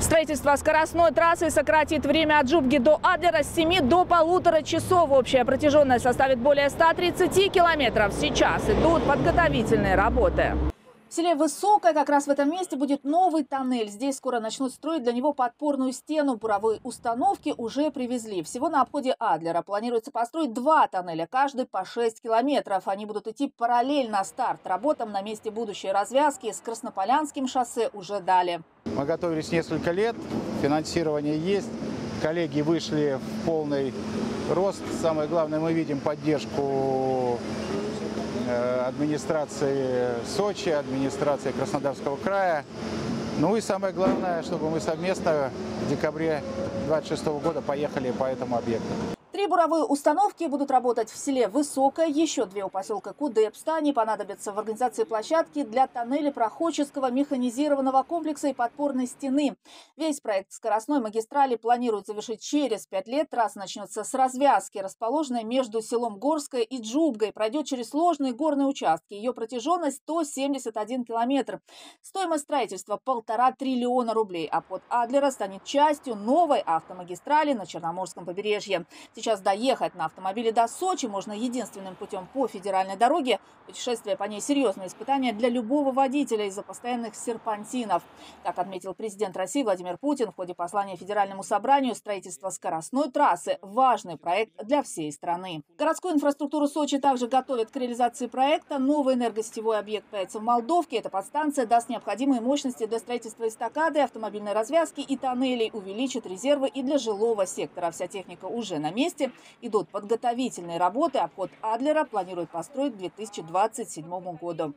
Строительство скоростной трассы сократит время от Джубги до Адлера с 7 до 1,5 часов. Общая протяженность составит более 130 километров. Сейчас идут подготовительные работы. В селе Высокое как раз в этом месте будет новый тоннель. Здесь скоро начнут строить для него подпорную стену. Буровые установки уже привезли. Всего на обходе Адлера планируется построить 2 тоннеля, каждый по 6 километров. Они будут идти параллельно старт работам на месте будущей развязки с Краснополянским шоссе уже дали. Мы готовились несколько лет, финансирование есть, коллеги вышли в полный рост. Самое главное, мы видим поддержку администрации Сочи, администрации Краснодарского края. Ну и самое главное, чтобы мы совместно в декабре 2026 года поехали по этому объекту. 3 буровые установки будут работать в селе Высокое, еще 2 у поселка Кудепста. Они понадобятся в организации площадки для тоннеля проходческого механизированного комплекса и подпорной стены. Весь проект скоростной магистрали планируют завершить через 5 лет. Трасса начнется с развязки, расположенной между селом Горское и Джубгой. Пройдет через сложные горные участки. Ее протяженность 171 километр. Стоимость строительства 1,5 триллиона рублей. Обход Адлера станет частью новой автомагистрали на Черноморском побережье. Сейчас доехать на автомобиле до Сочи можно единственным путем по федеральной дороге. Путешествие по ней – серьезное испытание для любого водителя из-за постоянных серпантинов. Как отметил президент России Владимир Путин в ходе послания Федеральному собранию, строительство скоростной трассы – важный проект для всей страны. Городскую инфраструктуру Сочи также готовят к реализации проекта. Новый энергосетевой объект появится в Молдовке. Эта подстанция даст необходимые мощности для строительства эстакады, автомобильной развязки и тоннелей, увеличит резервы и для жилого сектора. Вся техника уже на месте. Идут подготовительные работы. Обход Адлера планируют построить к 2027 году.